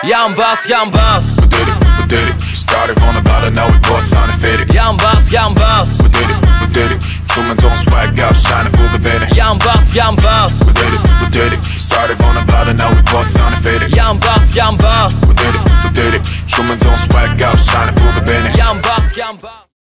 Yan bas, yan bas. We did it. Started from the bottom, now we both undefeated. Yan bas, yan bas. We did it. Truman don't swag out, shining for the better. Yan bas, yan bas. We did it. Started from the bottom, now we both undefeated. Yan bas, yan bas. We did it. Truman don't swag out, shining for the better. Yan bas, yan bas.